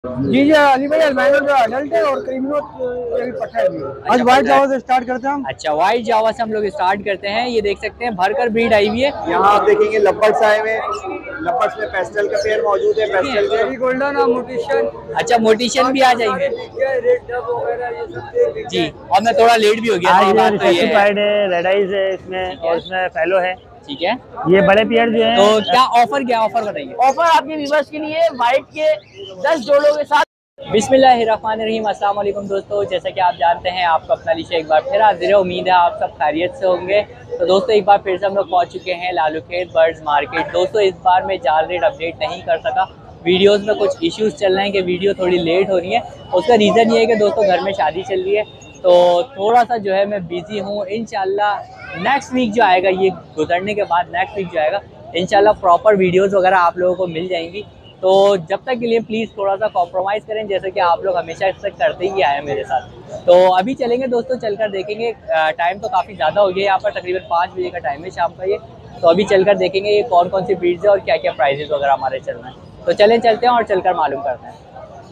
जी जी अली भाई, अल्बानो जो अडल्ट है और क्रीमिनो ये भी पट्टा है। आज व्हाइट जावा से स्टार्ट करते हैं हम। अच्छा, व्हाइट जावा से हम लोग स्टार्ट करते हैं। ये देख सकते हैं भरकर ब्रीड आई हुई है। यहाँ आप देखेंगे लपर्स आए हुए, लपर्स में पेस्टल का पेयर मौजूद है। पेस्टल के गोल्डन और मोटिशन। अच्छा, मोटिशन भी आ जाएंगे रेड डब वगैरह ये सब जी। और मैं थोड़ा लेट भी हो गया था, ये बात तो ये है। रेड आइज है इसमें और इसमें फेलो है। ठीक है। ये बड़े पेयर जो है। तो क्या ऑफर बताइए। ऑफर आपके व्यूवर्स के लिए व्हाइट के 10 जोड़ों के साथ। बिस्मिल्लाहिर्रहमानिर्रहीम, अस्सलाम वालेकुम दोस्तों। जैसा कि आप जानते हैं, आपका अपना लिशा एक बार फिर हाजिर है। उम्मीद है आप सब खैरियत से होंगे। तो दोस्तों, एक बार फिर से हम लोग पहुंच चुके हैं लालूखेत बर्ड्स मार्केट। दोस्तों, इस बार मैं जाल रेट अपडेट नहीं कर सका, वीडियोस में कुछ इश्यूज चल रहे हैं कि वीडियो थोड़ी लेट हो रही है। उसका रीज़न ये है कि दोस्तों घर में शादी चल रही है, तो थोड़ा सा जो है मैं बिज़ी हूँ। इंशाल्लाह नेक्स्ट वीक जो आएगा, ये गुजरने के बाद नेक्स्ट वीक जो आएगा, इंशाल्लाह प्रॉपर वीडियोस वगैरह आप लोगों को मिल जाएंगी। तो जब तक के लिए प्लीज़ थोड़ा सा कॉम्प्रोमाइज़ करें, जैसे कि आप लोग हमेशा से करते ही आए हैं मेरे साथ। तो अभी चलेंगे दोस्तों, चलकर देखेंगे। टाइम तो काफ़ी ज़्यादा हो गया, यहाँ पर तकरीबन 5 बजे का टाइम है शाम का ये। तो अभी चलकर देखेंगे ये कौन कौन सी ब्रीड्स है और क्या क्या प्राइजेस वगैरह हमारे चल रहे हैं। तो चलते हैं और चलकर मालूम करते हैं।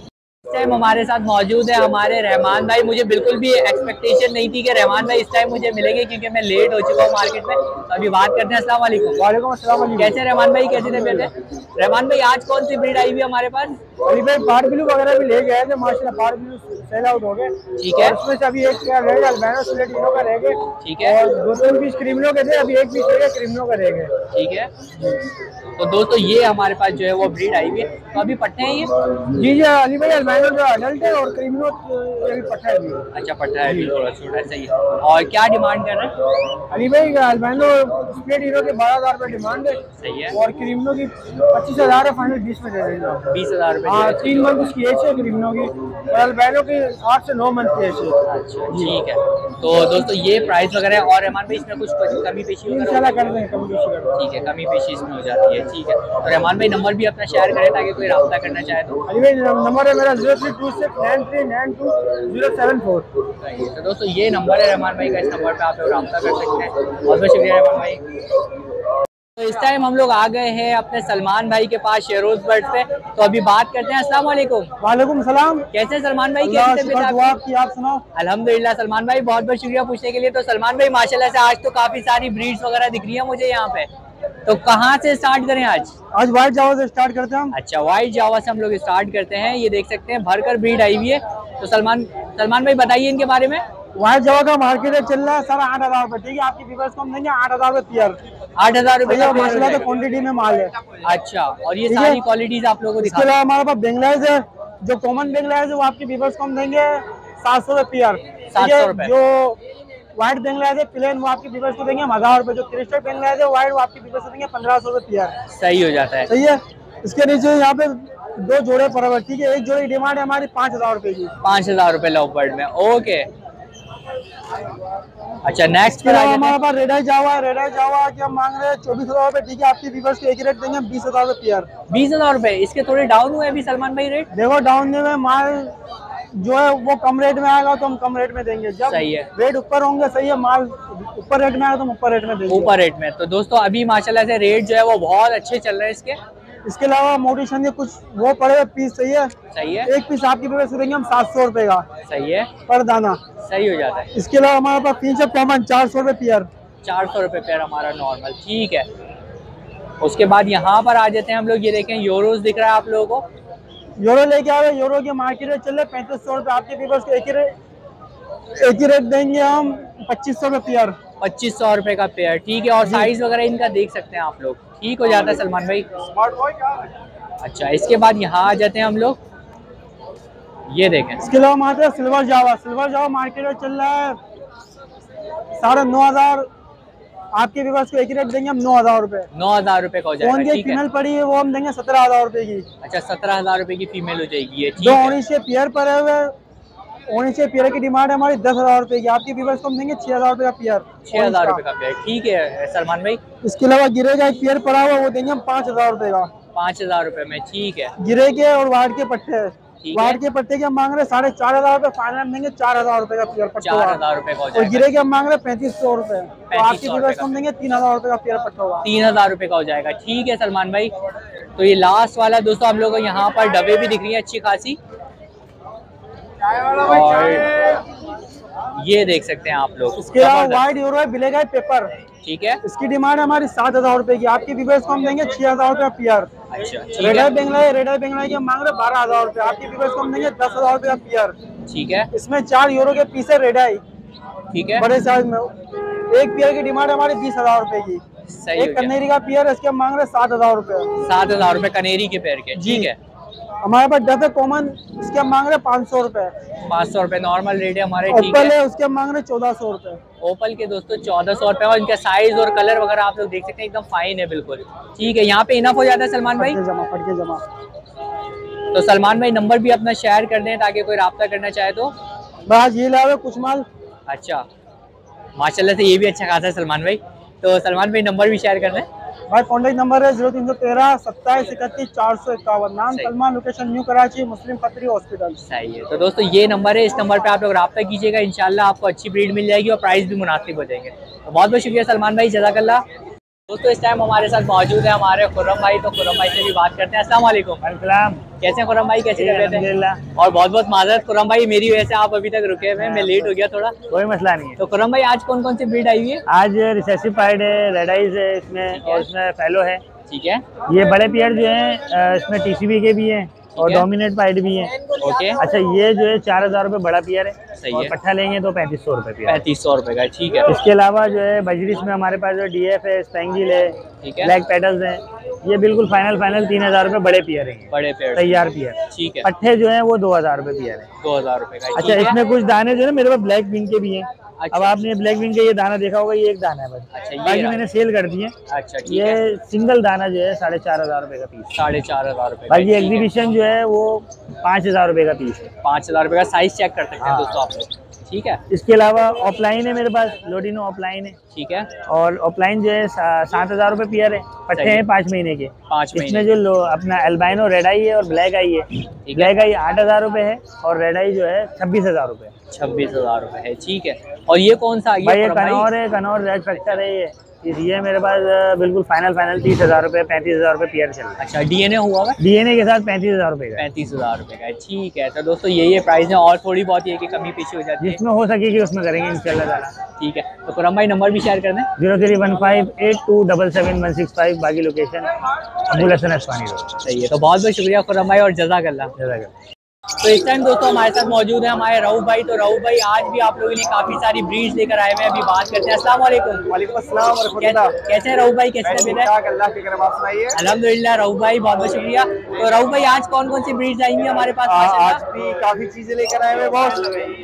इस टाइम हमारे साथ मौजूद है हमारे रहमान भाई। मुझे बिल्कुल भी एक्सपेक्टेशन नहीं थी कि रहमान भाई इस टाइम मुझे मिलेंगे, क्योंकि मैं लेट हो चुका हूँ मार्केट में। तो अभी बात करते हैं। अस्सलाम वालेकुम। वालेकुम अस्सलाम। कैसे रहमान भाई, कैसी तबीयत है? रहमान भाई, आज कौन सी ब्रीड आई हुई है हमारे पास? अली भाई पार ब्लू वगैरह भी ले गए थे माशाल्लाह, पार ब्लू सेल आउट हो गए। ठीक है। उसमें से अभी एक रेड अल्बानो स्लेट इनो का रह गए। ठीक है। और 2-3 पीस क्रीमिनो के थे, अभी एक पीस रह गए क्रीमिनो का रह गए। ठीक है। तो दोस्तों, ये हमारे पास जो है वो ब्रीड आई हुई है। तो अभी पट्टे हैं ये? जी जी अली भाई, अल्बानो जो अडल्ट है और क्रीमिनो ये भी पट्टा है। अच्छा, पट्टा है, थोड़ा छोटा, सही है। और क्या डिमांड कर रहे हैं? अली भाई अल्बानो स्प्लिट हीरो के 12,000 रुपए डिमांड है। सही है। और क्रीमिनो की 25,000 है, फाइनल 20 में दे देंगे। 20,000 रुपए। हाँ, 3 मंथ उसकी एज है क्रीमिनो की, और अल्बानो की 8 से 9 मंथ की एज है। अच्छा, ठीक है। तो दोस्तों, ये प्राइस वगैरह है। और रहमान भाई, इसमें कुछ कमी पेशी इंशाल्लाह कर देंगे, कमी पेशी कर देंगे। ठीक है, कमी पेशी इसमें हो जाती है। ठीक है। तो रहमान भाई, नंबर भी अपना शेयर करें ताकि कोई रब्ता करना चाहे तो। अली भाई नंबर है मेरा 0326939207 तो दोस्तों, ये नंबर है रहमान भाई का। इस नंबर पे आप लोग रब्ता कर सकते हैं। बहुत बहुत शुक्रिया रहमान भाई। तो इस टाइम हम लोग आ गए हैं अपने सलमान भाई के पास शेरोज बर्ड से। तो अभी बात करते हैं। अस्सलाम वालेकुम। वालेकुम सलाम। कैसे सलमान भाई, कैसे तबीयत आपकी? आप सुनाओ। अल्हम्दुलिल्लाह सलमान भाई, बहुत बहुत शुक्रिया पूछने के लिए। तो सलमान भाई, माशाल्लाह से आज तो काफी सारी ब्रीड्स वगैरह दिख रही है मुझे यहाँ पे। तो कहाँ से स्टार्ट करें आज? आज व्हाइट जावा से स्टार्ट करते हैं हम। अच्छा, व्हाइट जावा से हम लोग स्टार्ट करते हैं। ये देख सकते हैं भरकर ब्रीड आई हुई है। तो सलमान भाई बताइए इनके बारे में। व्हाइट जावा का मार्केट रेट चल रहा है सारा 8,000 रुपए। ठीक है, आपकी व्यूअर्स को हम देंगे 8,000 रुपए पेयर। 8,000 रुपए का माशाल्लाह तो क्वांटिटी में माल है। अच्छा, और ये सारी क्वालिटीज आप लोगों को दिखा। इसके अलावा हमारे पास बेंगलाइज है, जो कॉमन बेंगलाइज है वो आपके व्यूअर्स को हम देंगे 700 रुपए पेयर। 700 रुपए। जो व्हाइट बेंगलाइज है प्लेन, वो आपके व्यूअर्स को देंगे हम 1,000 रुपए। जो क्रिस्टल बेंगलाइज है व्हाइट, वो आपके व्यूअर्स को देंगे 1,500 रुपए पेयर। सही हो जाता है। सही है। इसके नीचे यहाँ पे 2 जोड़े परवर। ठीक है, एक जोड़े की डिमांड है हमारी 5,000 रुपए की। 5,000 रुपए लव बर्ड में। ओके। अच्छा, नेक्स्ट पर हमारे पास रेड आई जावा है। रेड आई जावा की हम मांग रहे हैं 24,000 रुपए। ठीक है, आपके व्यूअर्स को एक रेट देंगे हम 20,000 रुपए पेयर। 20,000 रुपए। इसके थोड़े डाउन हुए अभी सलमान भाई रेट? देखो, डाउन में माल जो है वो कम रेट में आएगा तो हम कम रेट में देंगे। जब सही है, रेट ऊपर होंगे, सही है, माल ऊपर रेट में आएगा तो हम ऊपर रेट में देंगे। ऊपर रेट में। तो दोस्तों, अभी माशाल्लाह से रेट जो है वो बहुत अच्छे चल रहे हैं इसके। इसके अलावा मोटिशन के कुछ वो पड़े पीस। सही है। सही है। एक पीस आपकी व्यूअर्स को देंगे हम 700 रुपए का। सही है। पर दाना। सही हो जाता है। इसके अलावा हमारे पास 300 कॉमन 400 रुपए पेयर। 400 रुपए पेयर हमारा नॉर्मल। ठीक है। उसके बाद यहाँ पर आ जाते हैं हम लोग। ये देखें, यूरोज दिख रहा है आप लोगों को। यूरो लेके आ रहे हैं। यूरो की मार्केट रेट चल रहे 3500 रुपए। आपके व्यूअर्स को एक ही रेट देंगे हम 2500 रुपए पेयर। 2500 रुपए का पेयर। ठीक है। और साइज वगैरह इनका देख सकते हैं आप लोग। ठीक हो जाता है सलमान भाई। अच्छा, इसके बाद यहाँ आ जाते हैं हम लोग। ये देखें। इसके अलावा हमारे पास silver Java. Silver Java market में चल रहा है 9,500। आपके व्यूअर्स को एक ही रेट देंगे हम 9,000 रुपए। 9,000 रुपए का हो जाएगा। ठीक है। फीमेल पड़ी है वो हम देंगे 17,000 रुपए की। अच्छा, 17,000 रुपए की फीमेल हो जाएगी ये। 2 ओनिशे पेयर पड़े हुए। ओनिशे पेयर की डिमांड है हमारी 10,000 रुपए की। आपके व्यूअर्स को हम देंगे 6,000 रुपए का पेयर। 6,000 रुपए का पेयर। ठीक है सलमान भाई। इसके अलावा गिरे का एक पेयर पड़ा हुआ वो देंगे हम 5,000 रुपए का। 5,000 रुपए में। ठीक है। गिरे के और वार्ड के पट्टे। वार्ड के पट्टे के हम मांग रहे 4,500 रुपए। फाइनल देंगे 4,000 रुपए का पेयर पट्टा। 4,000 रुपए का। और गिरे के हम मांग रहे 3,500 रुपए। तो आपके व्यूअर्स को हम देंगे 3,000 रुपए का पेयर पट्टा हुआ। 3,000 रुपए का हो जाएगा। ठीक है सलमान भाई। तो ये लास्ट वाला दोस्तों हम लोग को यहाँ पर डब्बे भी दिख रही है अच्छी खासी, और ये देख सकते हैं आप लोग। इसके अलावा वाइट यूरो है, ब्लैक है पेपर। ठीक है, इसकी डिमांड हमारी 7,000 रुपए की। आपके व्यूअर्स को हम देंगे 6,000 रुपए पीआर। अच्छा ठीक रेड है, आई बेंगला है, रेड आई बेंगला की हम मांग रहे 12,000 रुपए। आपके व्यूअर्स को हम देंगे 10,000 रुपए पीआर। ठीक है, इसमें 4 यूरो के पीस है रेड आई, ठीक है, बड़े साइज में। एक पीआर की डिमांड हमारी 20,000 रुपए की। सही एक कनेरी का पीआर है, इसके हम मांग रहे 7,000 रुपए। 7,000 रुपए कनेरी के पैर के। ठीक है, हमारे पास डब है कॉमन, इसके हम मांग रहे 500 रुपए। 500 रुपए नॉर्मल रेट है हमारे। ठीक ओपल है, है, उसके हम मांग रहे 1400 रुपए। ओपल के दोस्तों 1400 रुपए, और इनका साइज और कलर वगैरह आप लोग देख सकते हैं, एकदम फाइन है बिल्कुल। ठीक है, यहाँ पे इनफ हो जाता है सलमान भाई। फट के जमा। तो सलमान भाई नंबर भी अपना शेयर कर दें ताकि कोई रब्ता करना चाहे तो। बस ये लावे कुछ माल। अच्छा, माशाल्लाह से ये भी अच्छा खासा है सलमान भाई। तो सलमान भाई नंबर भी शेयर कर दें। भाई कॉन्टेक्ट नंबर है 0313 27 31 451। नाम Salman, location new Karachi, Muslim Khatri hospital. सही है, तो दोस्तों ये नंबर है, इस नंबर पे आप लोग रब्ता कीजिएगा, इंशाल्लाह आपको अच्छी ब्रीड मिल जाएगी और प्राइस भी मुनासिब हो जाएंगे। तो बहुत बहुत शुक्रिया सलमान भाई, जज़ाकल्लाह। दोस्तों इस टाइम हमारे साथ मौजूद है हमारे खुर्रम भाई, तो खुर्रम भाई से भी बात करते हैं। अस्सलाम वालेकुम। कैसे हैं खुर्रम भाई, कैसे कर रहे थे? और बहुत बहुत माजरत खुर्रम भाई, मेरी वजह से आप अभी तक रुके हुए हैं, मैं लेट हो गया थोड़ा। कोई मसला नहीं है। तो खुर्रम भाई आज कौन कौन सी ब्रीड आई हुई है? आज रिसेसिव पाइड है, रेड आइज है इसमें, और इसमें फैलो है। ठीक है, ये बड़े पेयर जो हैं इसमें टीसीबी के भी हैं और डोमिनेट पाइड भी हैं। ओके, अच्छा ये जो है 4,000 रुपए बड़ा पेयर है। सही और है, पट्ठा लेंगे तो 3500 रुपए पेयर। 3500 रुपए का। ठीक है, इसके अलावा जो है बजरिस में हमारे पास जो डीएफ है, स्पेंगिल है, ठीक है, ब्लैक पेडल्स हैं। ये बिल्कुल फाइनल 3,000 रुपए बड़े पेयर है, बड़े पेड़ तैयार पेयर। ठीक है, पट्ठे जो है वो 2,000 रुपए पेयर है। 2000 रुपए का। अच्छा, इसमें कुछ दाने जो है ना मेरे पास ब्लैक विंग के भी हैं। अच्छा, अब आपने ब्लैक विंग का ये दाना देखा होगा, ये एक दाना है बस। अच्छा, ये बाकी रहा। मैंने सेल कर दिए। अच्छा ठीक ये है, सिंगल दाना जो है 4,500 रुपए का पीस। 4,500 रुपए। बाकी एग्जीबिशन जो है वो 5,000 रुपए का पीस है। 5,000 रुपए का। साइज चेक कर सकते हैं हाँ। दोस्तों आप लोग। ठीक है, इसके अलावा ऑफलाइन है मेरे पास, लोडिनो ऑफलाइन है। ठीक है, और ऑफलाइन जो है 7,000 रुपए पेयर है। पट्टे सही है। हैं 5 महीने के। 5 इसमें महीने। जो अपना एल्बाइनो रेड आई है और ब्लैक आई है। है। ब्लैक आई 8,000 रुपए है और रेड आई जो है 26,000 रुपए। 26,000 रुपए है। ठीक है, और ये कौन सा? भाई ये कनौर है, कनौर रेड फैक्टर है। ये मेरे पास बिल्कुल फाइनल 30,000 रुपए 35,000 रुपए पेयर चल रहा है। अच्छा, डीएनए हुआ है? डीएनए के साथ 35,000 रुपए का। 35,000 रुपए का है। ठीक है, तो दोस्तों ये प्राइस है, और थोड़ी बहुत ये कि कमी पीछे हो जाती है, जिसमें हो सकेगी उसमें करेंगे इंशाल्लाह ताला। ठीक है, तो खुर्रम भाई नंबर भी शेयर कर दें। 031582777165। बाकी लोकेशन अबुल हसन अस्वानी रोड। सही है, तो बहुत बहुत शुक्रिया खुर्रम भाई और जज़ाकल्लाह। तो इस टाइम दोस्तों हमारे साथ मौजूद है हमारे रऊफ भाई। तो रऊफ भाई आज भी आप लोगों के लिए काफी सारी ब्रीड्स लेकर आए हुए हैं, अभी बात करते हैं। अस्सलाम वालेकुम। वालेकुम अस्सलाम व रहमतुल्लाह। कैसे हैं रऊफ भाई, कैसे तबीयत है? अल्लाह के करम, आप सुनाइए। अल्हम्दुलिल्लाह रऊफ भाई, बहुत बहुत शुक्रिया। तो रऊफ भाई आज कौन कौन सी ब्रीड्स आएंगी हमारे पास? आज भी काफी चीजें लेकर आए हुए बॉस।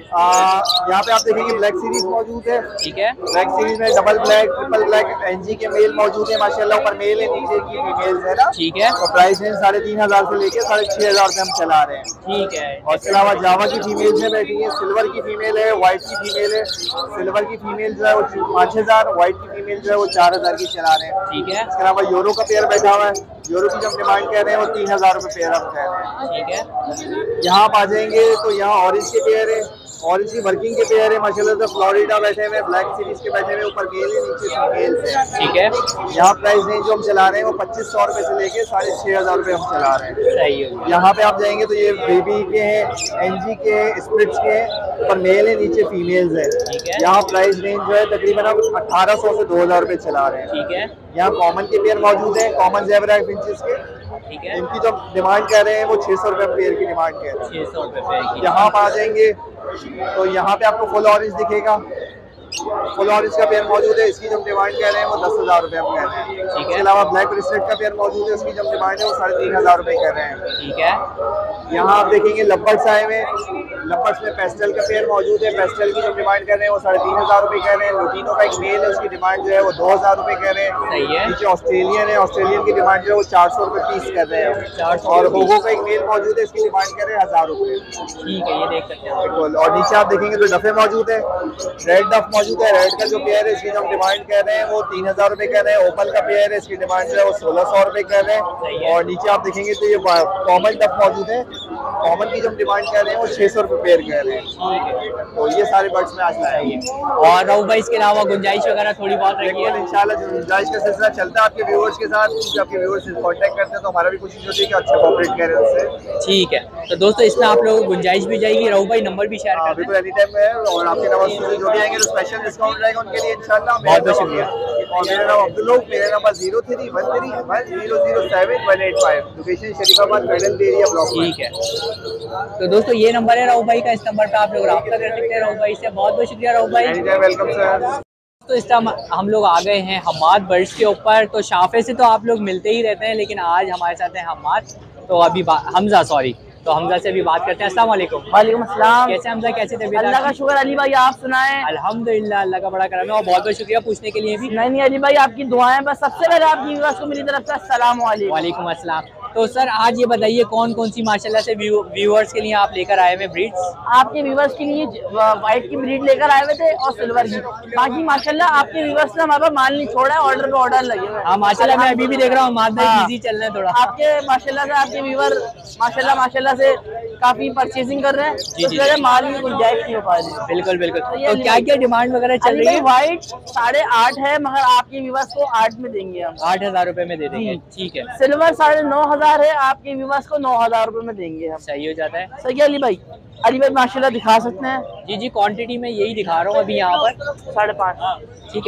यहाँ पे आप देखेंगे ब्लैक सीरीज मौजूद है। ठीक है, ब्लैक सीरीज में double black, triple black, N G के मेल मौजूद है माशाल्लाह। ऊपर मेल है, नीचे की फीमेल्स है ना। ठीक है, तो प्राइस रेंज 3,500 से लेके 6,500 रुपए हम चला रहे हैं। ठीक है, और इसके अलावा जावा की फीमेल्स है बैठी है, सिल्वर की फीमेल है, व्हाइट की फीमेल है। सिल्वर की फीमेल जो है वो 5,000, व्हाइट की फीमेल जो है वो 4,000 की चला रहे हैं। ठीक है, इसके अलावा यूरो का पेयर बैठा हुआ है। यूरो की जो हम डिमांड कर रहे हैं वो 3,000 रुपए पेयर हम कह रहे हैं। ठीक है, यहाँ आप आ जाएंगे तो यहाँ ऑरेंज के पेयर है, ऑरेंज की वर्किंग के पेयर है माशाल्लाह से। फ्लोरिडा बैठे हुए, ब्लैक सीरीज के बैठे हुए, ऊपर मेल है, नीचे फीमेल्स है। ठीक है, यहाँ प्राइस रेंज जो हम चला रहे हैं वो 2,500 रुपए से लेके 6,500 रुपए हम चला रहे हैं। सही है। यहाँ पे आप जाएंगे तो ये बेबी के हैं, एनजी के हैं, स्प्लिट्स के हैं, ऊपर मेल है, नीचे फीमेल्स है। ठीक है, यहाँ प्राइस रेंज जो है तकरीबन हम 1,800 से 2,000 रुपए चला रहे हैं। ठीक है, यहाँ कॉमन के पेयर मौजूद है, कॉमन ज़ेबरा फिंचेस के। ठीक है, इनकी जो डिमांड कर रहे हैं वो 600 रुपए पेयर की डिमांड कर रहे हैं। 600 रुपए पेयर की। यहाँ आप आ जाएंगे तो यहाँ पे आपको फुल ऑरेंज दिखेगा। फुल ऑरेंज का पेयर मौजूद है, इसकी जो डिमांड कह रहे हैं वो 10,000 रुपए हम कह रहे हैं। ठीक है, इसके अलावा ब्लैक ब्रेसलेट का पेयर मौजूद है, उसकी जो डिमांड है वो 3,500 रुपए कह रहे हैं। ठीक है, यहाँ आप देखेंगे लबर्ड्स आए हुए, लबर्ड्स में पेस्टल का पेयर मौजूद है। पेस्टल की जो डिमांड कर रहे हैं वो 3,500 रुपए कह रहे हैं। लुटीनो का एक मेल है, उसकी डिमांड जो है वो 2,000 रुपए कह रहे हैं। सही है। नीचे ऑस्ट्रेलियन है, ऑस्ट्रेलियन की डिमांड जो है वो 400 रुपए पीस कर रहे हैं। 400 और होगो का एक मेल मौजूद है, इसकी डिमांड कर रहे हैं 1,000 रुपए। ठीक है, ये देख सकते हैं। बिल्कुल। और नीचे आप देखेंगे तो डफे मौजूद है, रेड डफ मौजूद है। रेड का जो पेयर है इसकी जो हम डिमांड कर रहे हैं वो 3,000 रुपए कर रहे हैं। ओपल का पेयर है, इसकी डिमांड जो है वो 1,600 रुपए कर रहे हैं। और नीचे आप देखेंगे तो ये कॉमन डफ मौजूद है, कॉमन की जो हम डिमांड कर रहे हैं वो 600 रुपये पेयर कर रहे हैं। तो ये सारे बर्ड्स में आज लाए हैं। और रहू भाई इसके अलावा गुंजाइश वगैरह थोड़ी बहुत रखी है? इंशाल्लाह गुंजाइश का सिलसिला चलता है आपके व्यूअर्स के साथ, क्योंकि आपके व्यूअर्स कांटेक्ट करते हैं तो हमारा भी कोशिश होती है कि अच्छा कोऑपरेट करें उससे। ठीक है, तो दोस्तों इसमें आप लोगों को गुंजाइश भी जाएगी। रहू भाई नंबर भी शेयर कर दें। बिल्कुल, एनी टाइम है, और आपके नंबर से जो भी आएंगे तो स्पेशल डिस्काउंट रहेगा उनके लिए इंशाल्लाह। बहुत बहुत शुक्रिया। और मेरा नाम अब्दुल हक, मेरा number 0313100785, location Sharifabad medal area block. ठीक है, तो दोस्तों ये नंबर है रहू भाई का, इस नंबर पे आप लोग रब्ता कर सकते हैं रहू भाई से। बहुत बहुत शुक्रिया रहू भाई। Welcome sir. तो इस टाइम हम लोग आ गए हैं हम्माद बर्ड्स के ऊपर। तो शाफे से तो आप लोग मिलते ही रहते हैं, लेकिन आज हमारे साथ है हम्माद। तो अभी हमजा, सॉरी, तो हमजा से भी बात करते हैं। अस्सलाम वालेकुम। वालेकुम अस्सलाम। कैसे हमजा, कैसे तबीयत? अल्लाह का शुक्र अली भाई, आप सुनाएं? अल्हम्दुलिल्लाह, अल्लाह का बड़ा करम है। और बहुत बहुत शुक्रिया पूछने के लिए भी। नहीं अली भाई, आपकी दुआएं। बस सबसे पहले आपकी व्यूअर्स को मेरी तरफ से अस्सलाम वालेकुम। वालेकुम अस्सलाम। तो सर आज ये बताइए कौन कौन सी माशाल्लाह से व्यूअर्स के लिए आप लेकर आए हुए ब्रीड्स? आपके व्यूअर्स के लिए व्हाइट की ब्रीड लेकर आए हुए थे और सिल्वर की। बाकी माशाल्लाह आपके व्यूअर्स ने हमारे पास माल नहीं छोड़ा है, ऑर्डर पे ऑर्डर लगे हुए हैं। हाँ माशाल्लाह, मैं अभी भी देख रहा हूँ माल हाँ। इजी चल रहा है थोड़ा। आपके माशाल्लाह से आपके व्यूअर माशाल्लाह से काफी परचेजिंग कर रहे हैं, जी, जी। तो माल में गुंजाइश नहीं हो पा रही। बिल्कुल बिल्कुल। ये तो क्या क्या डिमांड वगैरह चल रही है? व्हाइट 8.5 है, मगर आपके व्यूअर्स को 8 में देंगे हम। 8,000 रुपए में दे देंगे, ठीक है। सिल्वर 9,500 है, आपके व्यूअर्स को 9,000 रुपए में देंगे हम। सही हो जाता है। सही है अली भाई। अली भाई माशाल्लाह दिखा सकते हैं? जी जी, क्वांटिटी में यही दिखा रहा हूँ अभी यहाँ पर। 5.5, ठीक है।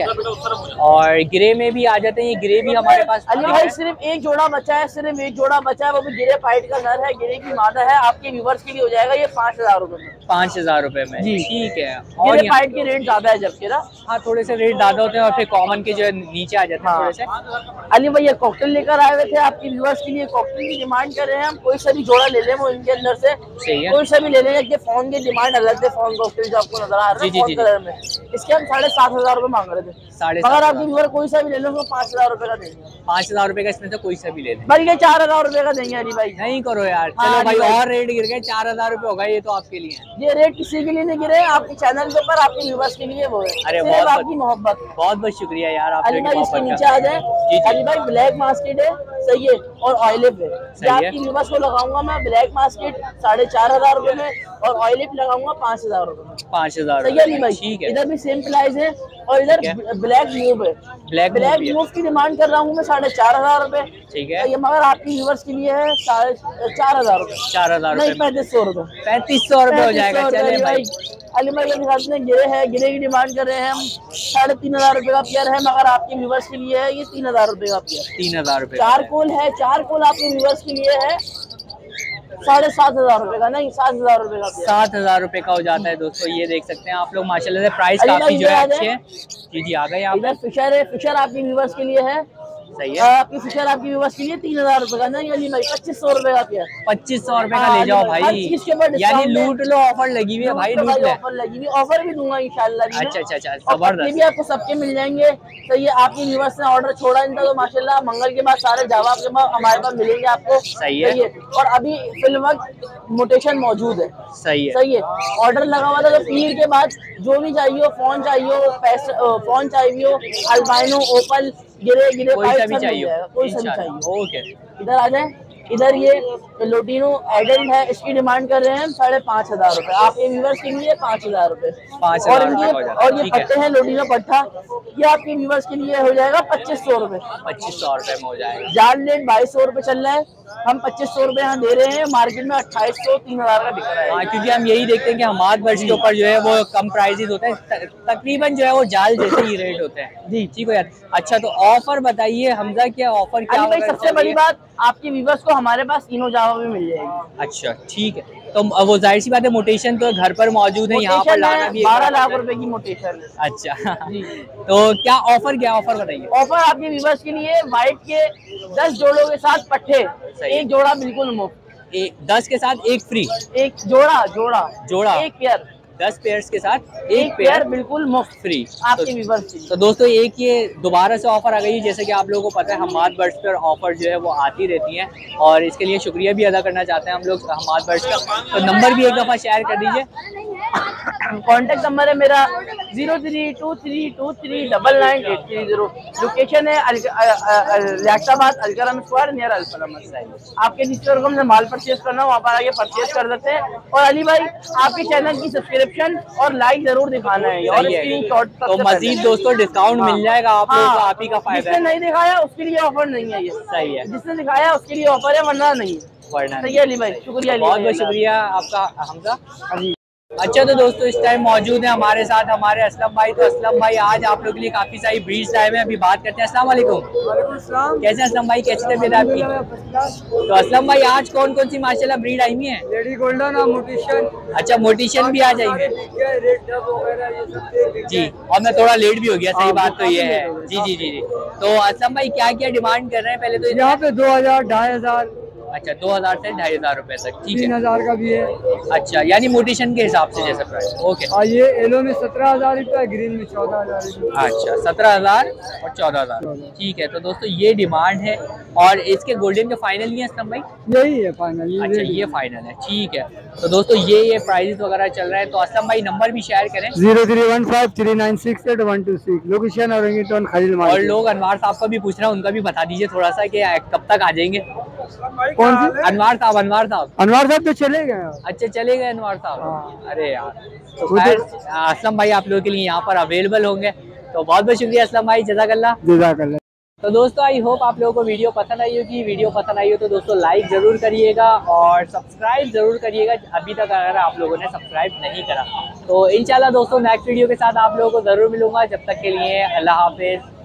और ग्रे में भी आ जाते हैं, ये ग्रे भी हमारे पास। अली भाई सिर्फ एक जोड़ा बचा है, सिर्फ एक जोड़ा बचा है, वो भी गिरे फाइट का नर है, गिरे की मादा है। आपके व्यूअर्स के लिए हो जाएगा ये 5,000 रुपए में। 5,000 रुपए में, जी। ठीक है। और और फाइट के रेट ज्यादा है जबकि ना। हाँ, थोड़े से रेट ज्यादा होते हैं और फिर कॉमन के जो है नीचे आ जाते हैं हाँ। थोड़े से। अली भाई ये कॉकटेल लेकर आए हुए थे, आपके व्यूअर्स के लिए कॉकटेल की डिमांड कर रहे हैं हम। कोई सा भी जोड़ा ले लें वो इनके अंदर से, सही है। कोई सा भी ले लें। कि फोन की डिमांड अलग है, फोन कॉकटेल जो आपको नजर आ रहा है जी, फोन जी, कलर में, इसके हम 7,500 रुपए मांग रहे थे। 7,500। अगर आपके व्यूअर कोई सा भी ले लो तो 5,000 रुपए का देंगे। 5,000 रुपए का इसमें से कोई सा भी ले लें। बल्कि 4,000 रुपए का देंगे अली भाई। नहीं करो यार, हाँ, चलो भाई अली भाई। और रेट गिर गए, 4,000 रुपए होगा, ये तो आपके लिए है। ये रेट किसी के लिए नहीं गिरे, आपके चैनल के ऊपर आपके व्यूअर्स के लिए वो है। अरे सिर्फ बहुत आपकी मोहब्बत। बहुत बहुत शुक्रिया यार आप अली लोगों भाई की इसके मोहब्बत नीचे का। आ जाए। जी, जी। अली भाई ब्लैक मास्केट है, सही है, और ऑयलिप है। ये है। आपकी व्यूअर्स को लगाऊंगा मैं ब्लैक मास्केट 4,500 रुपए में, और ऑयलिप लगाऊंगा 5,000 रुपए में। 5,000 सही है अली भाई। ठीक है। इधर भी सेम प्राइस है, और इधर ठीक ब्लैक मूव है। ब्लैक मूव की डिमांड कर रहा हूँ मैं 4,500 रुपए। ठीक है। ये मगर आपकी व्यूअर्स के लिए है 4,000 रुपए। 4,000 नहीं, रुपए, 3,500 रुपए। 3,500 रुपए हो जाएगा। 3,500 चले भाई। अली भाई के साथ में गिरे है, गिरे की डिमांड कर रहे हैं हम। 3,500 रुपए का पेयर है, मगर आपके व्यूअर्स के लिए है ये 3,000 रुपए का पेयर। 3,000 रुपए। 4 कोल है, 4 कोल आपके व्यूअर्स के लिए है 7,500 रुपए का। नहीं, 7,000 रुपए का पेयर। 7,000 रुपए का हो जाता है दोस्तों, ये देख सकते हैं आप लोग माशाल्लाह से। प्राइस अली भाई काफी जो है ये आ अच्छे जाए। है। जी जी, आ गए आप। इधर फिशर है, फिशर आपके व्यूअर्स के लिए है। सही है। आपकी फिशर आपकी व्यूअर्स के लिए 3,000 रुपए का। नहीं अली भाई 2,500 रुपए का पेयर। 2,500 रुपए का हाँ, ले जाओ हर भाई, चीज के ऊपर यानी डिस्काउंट है। लूट लो, ऑफर लगी हुई है भाई, लूट ले। ऑफर लगी हुई, ऑफर भी दूंगा इंशाल्लाह। अच्छा, अच्छा, अच्छा, और जबरदस्त। पत्ते भी आपको सबके मिल जाएंगे। तो ये आपके व्यूअर्स ने ऑर्डर छोड़ा इनका, तो माशाल्लाह मंगल के बाद सारे जवाब के बाद हमारे पास मिलेंगे आपको। सही है। और अभी फिलवक्त मोटेशन मौजूद है। सही है। सही है। ऑर्डर लगा हुआ था, तो पीर के बाद जो भी चाहिए हो, फोन चाहिए हो, फोन चाहिए हो, अल्बाइनो, ओपल, गिरे कोई सा पाइप भी सब मिल चाहिए, जाएगा, कोई सा भी इंशाल्लाह। चाहिए। ओके। इधर आ जाए। इधर ये लोटिनो एडल्ट है, इसकी डिमांड कर रहे हैं हम 5,500 रुपए। आपके व्यूवर्स के लिए 5,000 रुपए। 5,000 और रुपए हो जाता है, ये ठीक है। पट्टे हैं लोटिनो पट्टा, ये आपके व्यूवर्स के लिए हो जाएगा 2,500 रुपए। 2,500 रुपए में हो जाएगा। जाल रेट 2,200 रुपए चल रहा है, हम 2,500 रुपए यहाँ दे रहे हैं। मार्केट में 2,800 3,000 का बिक रहा है। हाँ, क्योंकि हम यही देखते हैं कि हमारे बर्ड्स के ऊपर जो है वो कम प्राइसेस होते हैं, तकरीबन जो है वो जाल जैसे ही रेट होते हैं। जी ठीक है यार। अच्छा, तो ऑफर बताइए हमजा, क्या ऑफर क्या अली भाई वगैरह सबसे चल रही बड़ी है? बात, आपके व्यूवर्स को हमारे पास तीनों जावा में मिल जाएगी। अच्छा, ठीक है। तो वो जाहिर सी बात है, मोटेशन तो घर पर मौजूद है, यहाँ पर लाना भी 12 लाख रुपए की मोटेशन है। अच्छा। जी। तो क्या ऑफर बताइए। ऑफर आपके व्यूवर्स के लिए व्हाइट के 10 जोड़ों के साथ पट्टे, सही है। एक जोड़ा बिल्कुल मुफ्त। 10 के साथ एक फ्री, एक जोड़ा एक पेयर, 10 पेयर्स के साथ एक पेयर बिल्कुल मुफ्त फ्री आपके व्यूवर्स के लिए। तो दोस्तों एक ये दोबारा से ऑफर आ गई है, जैसे कि आप लोगों को पता है हमाद बर्ड्स पर ऑफर जो है वो आती रहती है, और इसके लिए शुक्रिया भी अदा करना चाहते हैं हम लोग हमाद बर्ड्स का। तो नंबर भी एक दफ़ा शेयर कर दीजिए। कॉन्टेक्ट नंबर है मेरा 0323239980। लोकेशन है लियाकताबाद अलकरम स्क्वायर नियर अल्फलामत साइड। आपके जिस रकम से माल परचेज करना हो वहाँ पर आके परचेज कर सकते हैं। और अली भाई आपके चैनल की सब्सक्रिप्शन और लाइक जरूर दिखाना है और स्क्रीनशॉट। तो मजीद दोस्तों डिस्काउंट मिल जाएगा आप लोगों को, आप ही का फायदा है। जिसने नहीं दिखाया उसके लिए ऑफर नहीं है ये। सही है, जिसने दिखाया उसके लिए ऑफर है वरना नहीं। सही है अली भाई, शुक्रिया। बहुत बहुत शुक्रिया आपका हमजा। अच्छा तो दोस्तों इस टाइम मौजूद है हमारे साथ हमारे असलम भाई। तो असलम भाई आज आप लोगों के लिए काफी सारी ब्रीड्स लाए हुए हैं, अभी बात करते हैं। अस्सलाम वालेकुम। कैसे असलम भाई, कैसी तबीयत आपकी? तो असलम भाई आज कौन कौन सी माशाल्लाह ब्रीड आई हुई है? लेडी गोल्डन और मोटिशन। अच्छा मोटिशन भी आ जाएंगे जी, और मैं थोड़ा लेट भी हो गया। सही बात तो ये है जी जी जी जी। तो असलम भाई क्या क्या डिमांड कर रहे हैं पहले तो? यहाँ पे 2000, 2500। अच्छा 2000 से 2500 रुपए तक, ठीक है। 3000 का भी है। अच्छा यानी मोटिशन के हिसाब से जैसा प्राइस। ओके। और ये येलो में 17000 रुपये, ग्रीन में 14000 रुपये। अच्छा 17000 और 14000, ठीक है। तो दोस्तों ये डिमांड है। और इसके गोल्डन के फाइनल नहीं है असलम भाई? यही है फाइनल। अच्छा ये फाइनल है, ठीक है। तो दोस्तों ये प्राइस वगैरह चल रहा है। तो असलम भाई नंबर भी शेयर करें। 03153968 लोकेशन औरंगीटन खलील मार्केट। और लोग अनवार साहब का भी पूछ रहे हैं, उनका भी बता दीजिए थोड़ा सा कि कब तक आ जाएंगे। कौन सी? अनवार साहब। अनवार साहब तो चले गए। अच्छा चले गए अनवार साहब। हाँ। अरे यार तो खैर असलम भाई आप लोगों के लिए यहाँ पर अवेलेबल होंगे। तो बहुत बहुत शुक्रिया असलम भाई, जज़ाकल्लाह। तो दोस्तों आई होप आप लोगों को वीडियो पसंद आई होगी। वीडियो पसंद आई हो तो दोस्तों लाइक ज़रूर करिएगा और सब्सक्राइब ज़रूर करिएगा अभी तक अगर आप लोगों ने सब्सक्राइब नहीं करा। तो इंशाल्लाह दोस्तों नेक्स्ट वीडियो के साथ आप लोगों को ज़रूर मिलूंगा। जब तक के लिए अल्लाह हाफिज़।